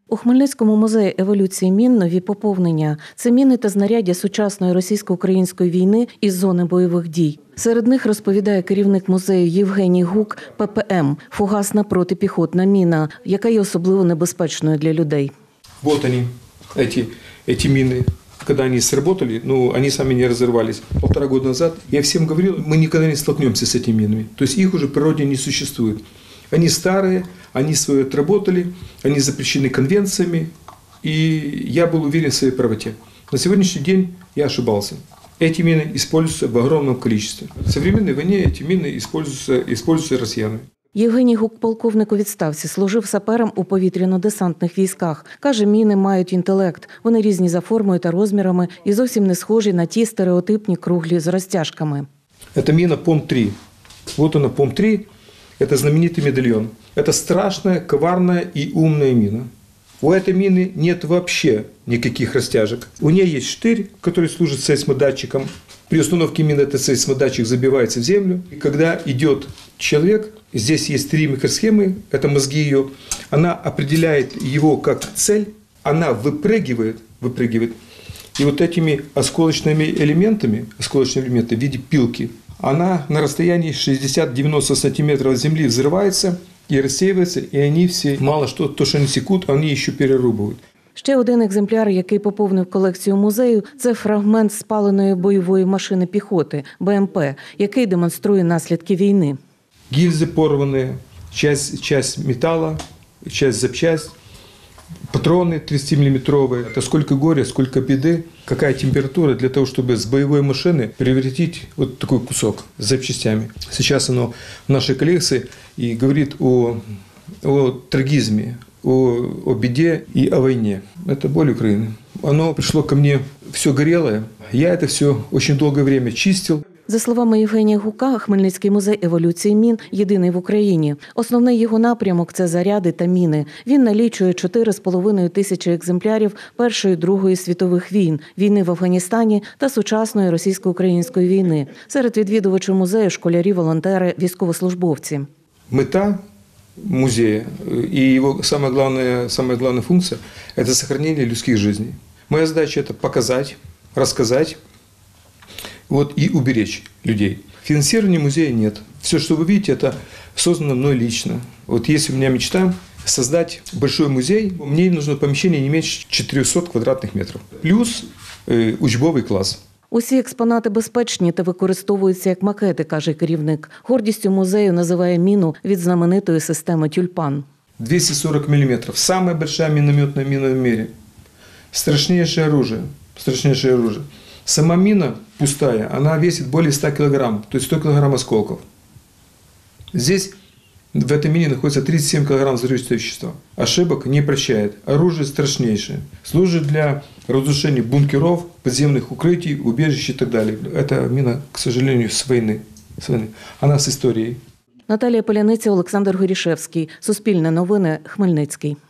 У Хмельницькому музеї еволюції мін нові поповнення. Це міни та знаряддя сучасної російсько-української війни із зони бойових дій. Серед них, розповідає керівник музею Євгеній Гук, ППМ – фугасна протипіхотна міна, яка є особливо небезпечною для людей. Вот они, эти мины. Когда они сработали, они сами не разорвались. 1,5 года назад я всем говорил, мы никогда не столкнемся с этими минами. То есть их уже в природе не существует. Они старые, они свое отработали, они запрещены конвенциями, и я был уверен в своей правоте. На сегодняшний день я ошибался. Эти мины используются в огромном количестве. В современной войне эти мины используются россиянами. Євгеній Гук, полковник у відставці, служив сапером у повітряно-десантних військах. Каже, міни мають інтелект. Вони різні за формою та розмірами і зовсім не схожі на ті стереотипні круглі з розтяжками. Это мина ПОМ-3. Вот она, ПОМ-3. Это знаменитый медальон. Это страшная, коварная и умная мина. У этой мины нет вообще никаких растяжек. У нее есть штырь, который служит сейсмодатчиком. При установке мины этот сейсмодатчик забивается в землю. И когда идет человек, здесь есть 3 микросхемы, это мозги ее, она определяет его как цель, она выпрыгивает. И вот этими осколочными элементами в виде пилки, она на расстоянии 60-90 сантиметров от земли взрывается и рассеивается, и они все, мало что, то, что они секут, они еще перерубывают. Ще один екземпляр, який поповнив колекцію музею – це фрагмент спаленої бойової машини піхоти – БМП, який демонструє наслідки війни. Гильзы порванные, часть металла, часть запчасть, патроны 30-миллиметровые. Это сколько горя, сколько беды, какая температура для того, чтобы с боевой машины превратить вот такой кусок с запчастями. Сейчас оно в нашей коллекции и говорит о трагизме, о беде и о войне. Это боль Украины. Оно пришло ко мне все горелое. Я это все очень долгое время чистил. За словами Євгенія Гука, Хмельницький музей еволюції мін – єдиний в Україні. Основний його напрямок – це заряди та міни. Він налічує 4,5 тисячі екземплярів Першої, Другої світових війн, війни в Афганістані та сучасної російсько-української війни. Серед відвідувачів музею – школярі, волонтери, військовослужбовці. Мета музея и его самая главная функция – это сохранение людских жизней. Моя задача – это показать, рассказать и уберечь людей. Финансирования музея нет. Все, что вы видите, это создано мной лично. Вот есть у меня мечта создать большой музей. Мне нужно помещение не меньше 400 квадратных метров. Плюс учбовый класс. Усі експонати безпечні та використовуються як макети, каже керівник. Гордістю музею називає міну від знаменитої системи «Тюльпан». 240 миллиметров. Самая большая минометная мина в мире. Страшнейшее оружие. Сама мина пустая, она весит более 100 килограмм, то есть 100 килограмм осколков. Здесь, в этой мине, находится 37 килограмм взрывчатого вещества. Ошибок не прощает. Оружие страшнейшее. Служит для разрушения бункеров, подземных укрытий, убежищ и так далее. Это мина, к сожалению, с войны. Она с историей. Наталія Поляниця, Олександр Горішевський. Суспільне новини. Хмельницький.